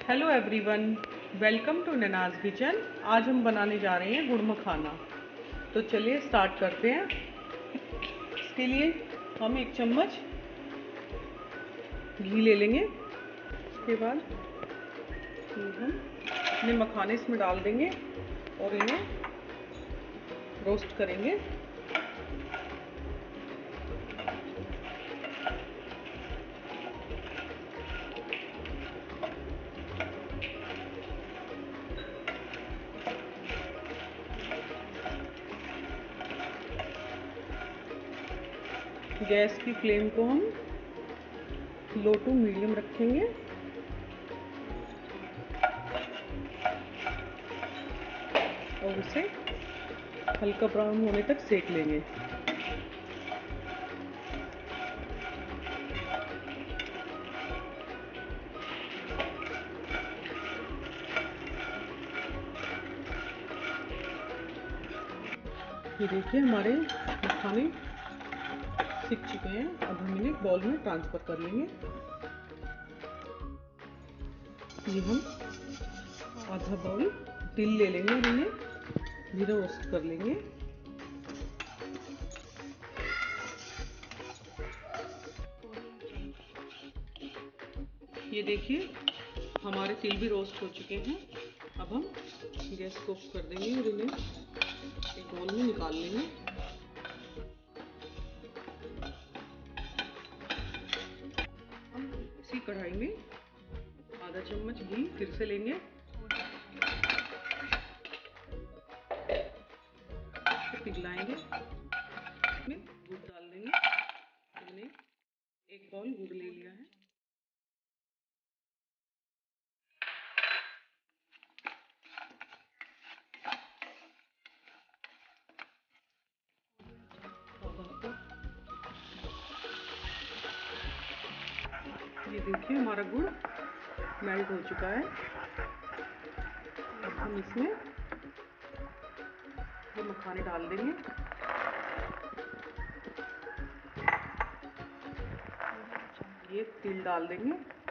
Hello everyone, welcome to Naina's kitchen. आज हम बनाने जा रहे हैं गुड़ मखाना। तो चलिए स्टार्ट करते हैं। इसके लिए हम 1 चम्मच घी ले लेंगे। उसके बाद ये हम अपने मखाने इसमें डाल देंगे और इन्हें रोस्ट करेंगे। गैस की फ्लेम को हम लो टू मीडियम रखेंगे और उसे हल्का ब्राउन होने तक सेक लेंगे। ये देखिए हमारे मखाने सीख चुके हैं। अब हम इन्हें बाउल में ट्रांसफ़र कर लेंगे। ये हम आधा बाउल तिल ले लेंगे और इन्हें जीरा रोस्ट कर लेंगे। ये देखिए हमारे तिल भी रोस्ट हो चुके हैं। अब हम गैस को ऑफ कर देंगे और इन्हें एक बाउल में निकाल लेंगे। हम इसी कढ़ाई में आधा चम्मच घी फिर से लेंगे, पिघलाएंगे, इसमें गुड़ डाल देंगे। हमने 1 बाउल गुड़ ले लिया है। ये देखिए हमारा गुड़ मेल्ट हो चुका है। अब हम इसमें ये मखाने डाल देंगे। ये तिल डाल देंगे।